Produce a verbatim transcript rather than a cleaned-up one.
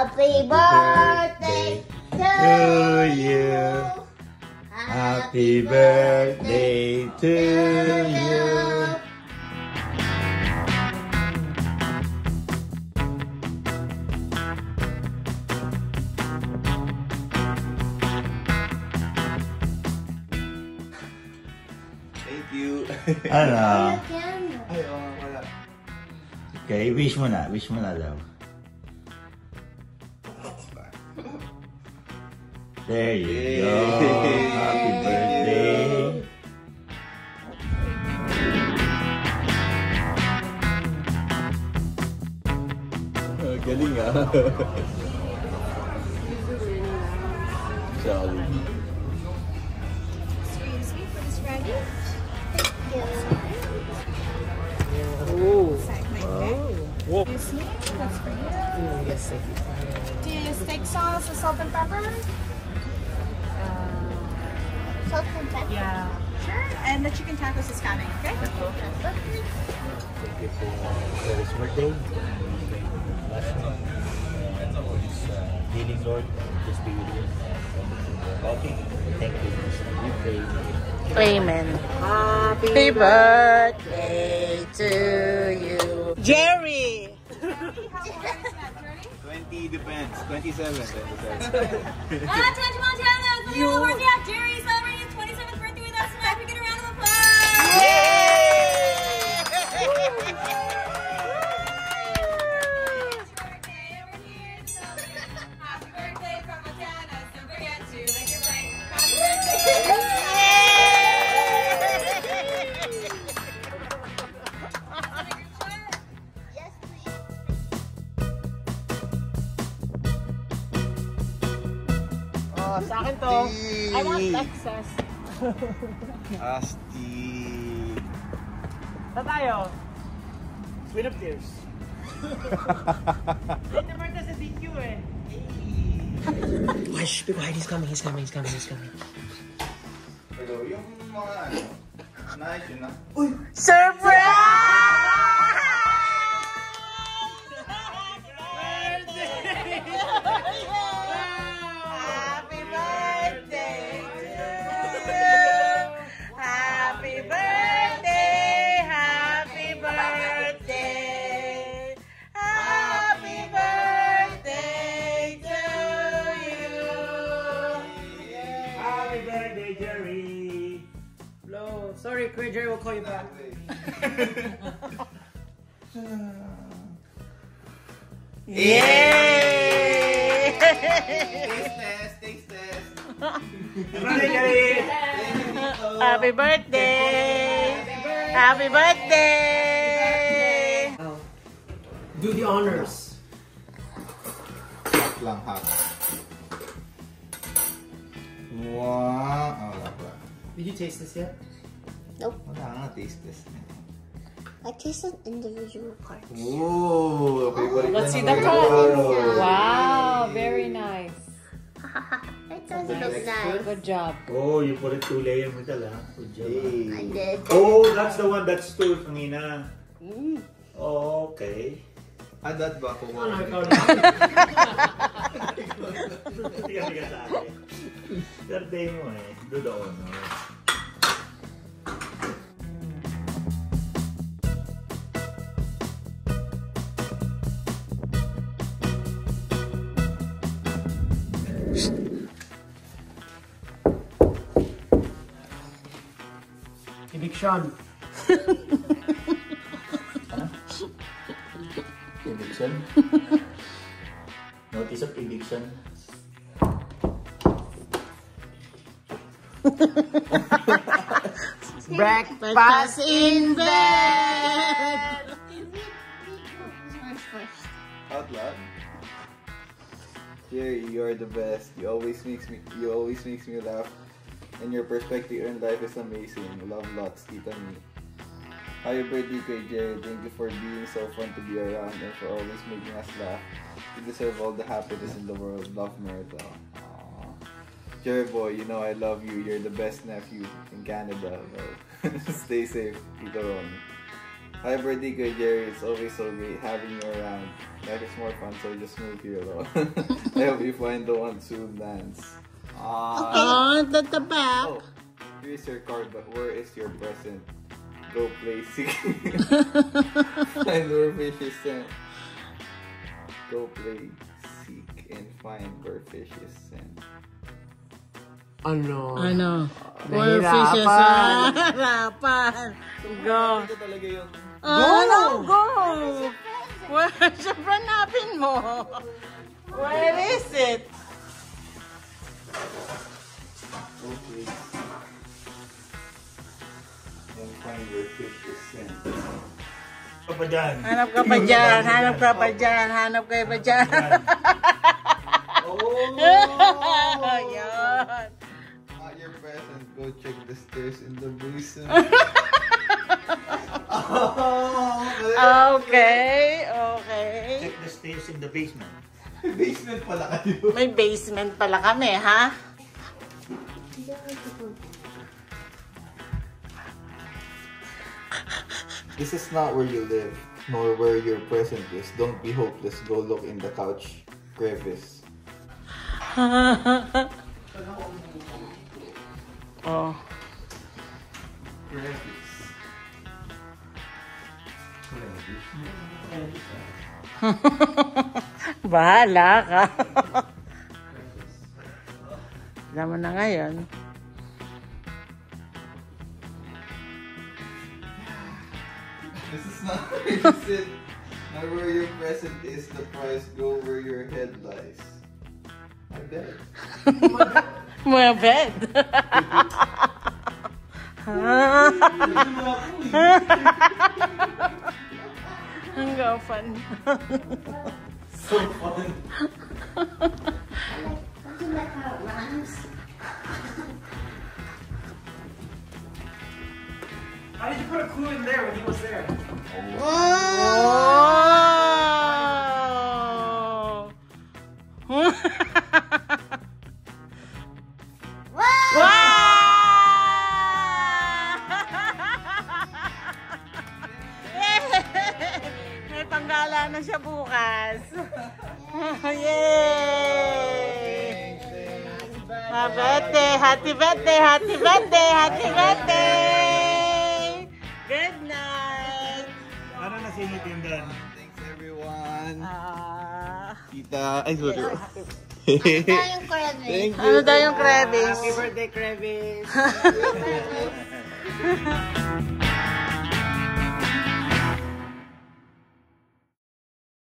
Happy birthday to you. Happy birthday to you. Thank you. Ano? Ay, oo, wala. Okay, wish mo na. Wish mo na daw. There you go. Happy birthday. Galing ah. Jolly. Excuse me, for this ready? Oh. Whoa. Excuse me, that's for you. Yes, sir. Do you steak sauce with salt and pepper? Salt and pepper. Yeah. Sure. And the chicken tacos is coming, okay? Thank you for Sarah's birthday. Last one. And always uh, healing, Lord. Just be with you. Okay. Thank you. We pray. Amen. Happy birthday to you. Jerry! twenty depends. twenty-seven. twenty-seven. Ah, Touch Montana! It's the little birthday of Jerry celebrating his twenty-seventh birthday with us tonight. We get a round of applause! Happy birthday from Montana. Don't forget to make your break. Happy birthday! Yes, please. Oh, sa akin to. I want Texas. Asti. Saan tayo? Twin of Tears. Ito birthday sa D Q eh. Hush, be quiet. He's coming. He's coming. He's coming. He's coming. Pero yung mga ano, nice yun na. Surprise! Happy birthday to you. Happy birthday. Happy birthday. Happy birthday to you. Happy birthday, Jerry. Blow. Sorry, Kuya Jerry will call you back. Yay! Taste test, taste test. Happy birthday! Happy birthday! Do the honors. Half lang, half. Wow. Ah, wala pa. Did you taste this yet? Nope. Wala nga, taste test na. I tasted individual parts. Ooh, favorite Let's na see ng the Kuya color. Carlo. Wow, very nice. It does look nice. Good job. Oh, you put it two layer metal, ah. Good job. Hey. I did. Oh, that's the one that's two kanina. Oh, okay. Ah, that ba kung Oh, no, ano? ikaw na. Hindi kasi ka sa akin. Birthday mo eh. Do the honor. Eviction. Eviction? Notice of eviction. Breakfast in bed! Out loud. Jerry, you're the best. You always makes me you always makes me laugh. And your perspective on life is amazing. Love lots, Tita Me. Happy birthday kay Jerry. Thank you for being so fun to be around and for always making us laugh. You deserve all the happiness in the world. Love, Myrtle. Aww. Jerry boy, you know I love you. You're the best nephew in Canada. Well, stay safe, Tito Ron. Hi, birthday, Kuya Jerry. It's always so great having you around. Life is more fun, so just move here alone. I hope you find the one soon, dance. Oh, at the back. Oh, here's your card, but where is your present? Go play sick. Find where fish is sent. Go play seek and find where fish is sent. Ano? Ano? Where Nahirapan. fishes are. Harapan. Go. Ito talaga yung... Oh, no, go. Where? Siyempre napin mo. Where is it? Go play and find where fish is sent. Ka pa dyan. Hanap ka pa dyan. Hanap ka pa dyan. Hanap ka pa dyan. Oh! Yan. At your present, go check the stairs in the basement. Okay, okay. Check the stairs in the basement. Basement pala kayo. May basement pala kami, ha? This is not where you live, nor where your present is. Don't be hopeless. Go look in the couch crevice. Oh. Crevice. Bahala ka. Alam mo na ngayon. This is not where you sit, nor where your present is. The prize. Go where your head lies. My bed. My bed. Ang gafan. So fun. Don't you like how it runs? How did you put a clue in there when he was there? Oh! May panggala na siya bukas. Yay! Happy birthday! Happy birthday! Happy birthday! Happy birthday! Good night! Ano na sinitin doon? Thanks everyone. Ah, Tita, ay sorry. Ano yung craving? Thank you. ano daw yung cravings? Happy birthday, Crevice!